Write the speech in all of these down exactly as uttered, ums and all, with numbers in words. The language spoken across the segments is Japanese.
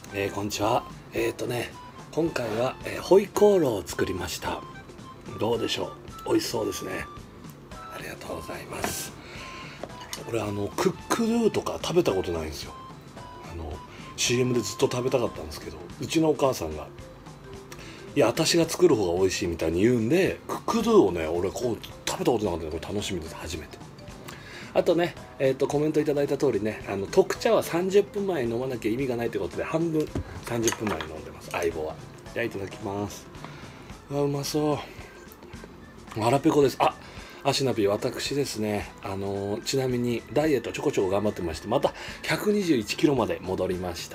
えー、こんにちは。えっ、ー、とね、今回は、えー、ホイコーローを作りました。どうでしょう。美味しそうですね。ありがとうございます。俺あのクックドゥとか食べたことないんですよ。あの シーエム でずっと食べたかったんですけど、うちのお母さんがいや私が作る方が美味しいみたいに言うんで、クックドゥをね俺こう食べたことなかったので、これ楽しみです。初めて。あとね、えー、とコメントいただいた通りね、あの特茶はさんじゅっぷんまえに飲まなきゃ意味がないということで、半分さんじゅっぷんまえに飲んでます、相棒は。じゃあいただきます。あ、うまそう。腹ペコです。あ、アシナビ私ですね、あのー、ちなみにダイエットちょこちょこ頑張ってまして、またひゃくにじゅういちキロまで戻りました。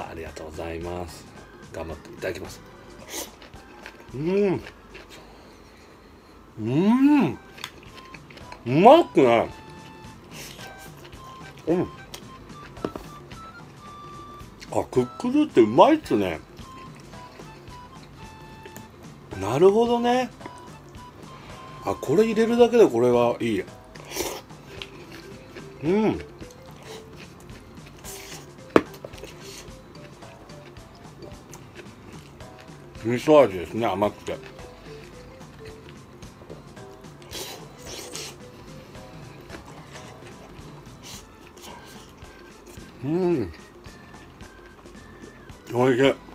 ありがとうございます。頑張っていただきます。うんうんうまくない。うん。あ、クックドゥってうまいっすね。なるほどね。あ、これ入れるだけでこれはいい。うん。味噌味ですね、甘くて。うん。おいしい。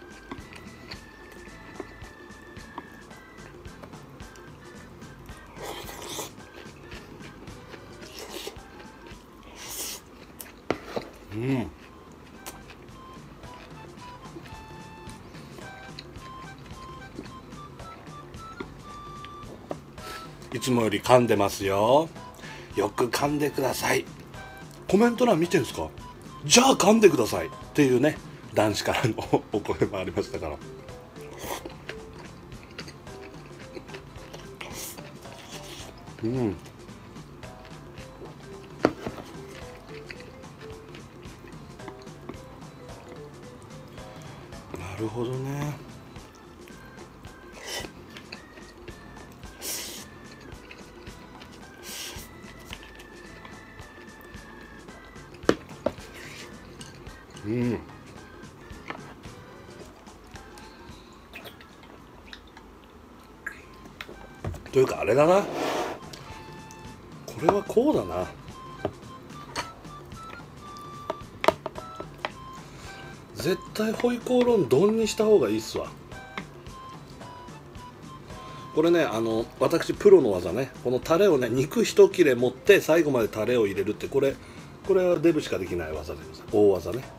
うん。いつもより噛んでますよ。よく噛んでください。コメント欄見てるんですか。じゃあ噛んでくださいっていうね、男子からのお声もありましたから。うん。なるほどね。うん。というかあれだな、これはこうだな。絶対ホイコーロー丼にした方がいいっすわ。これね、あの私プロの技ね、このタレをね、肉一切れ持って最後までタレを入れるって、これこれはデブしかできない技でございます。大技ね。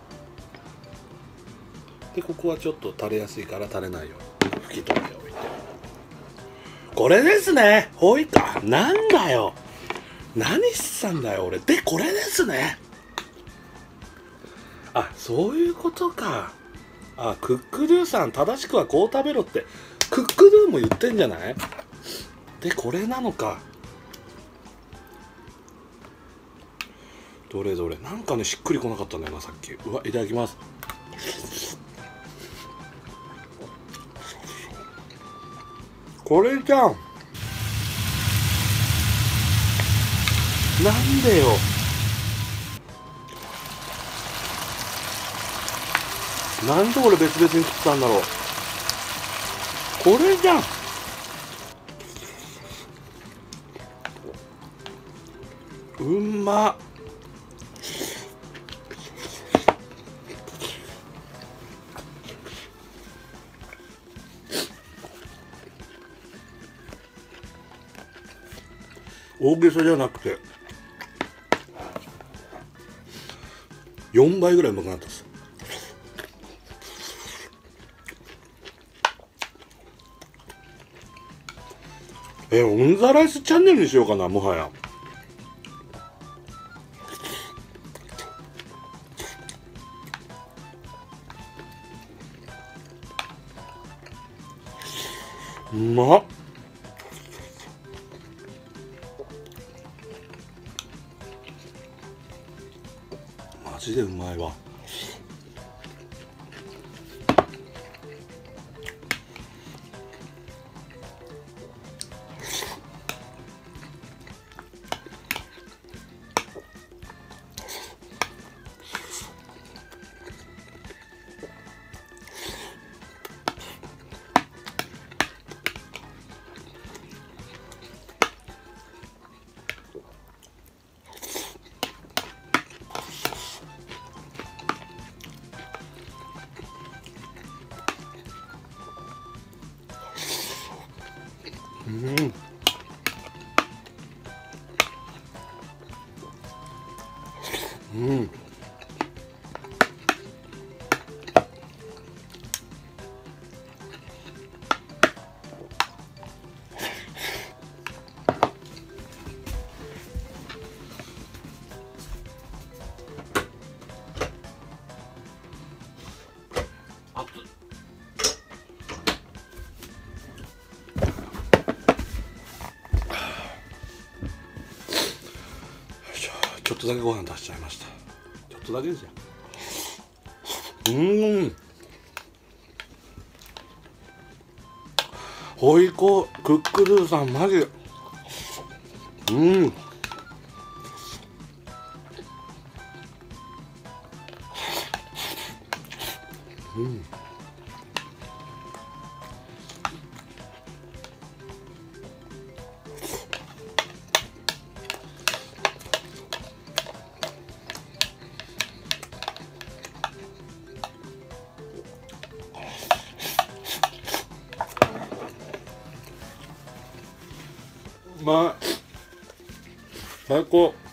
でここはちょっと垂れやすいから垂れないように拭き取っておいて、これですね。ホイかなんだよ、何してたんだよ俺。でこれですね。あ、そういうことか。あ、クックドゥさん正しくはこう食べろってクックドゥも言ってんじゃない。でこれなのか。どれどれ、なんかねしっくりこなかったんだよなさっき。うわ、いただきます。これじゃん。なんでよ。なんで俺別々に食ったんだろう。これじゃん。うんまっ。大げさじゃなくてよんばいぐらいうまくなったっす。え、オンザライスチャンネルにしようかな、もはや。うまっ。マジでうまいわ。 うんうんちょっとだけご飯足しちゃいました。ちょっとだけですよ。うーん。ホイコークックドゥさんマジ。うん。うん。うまい。最高。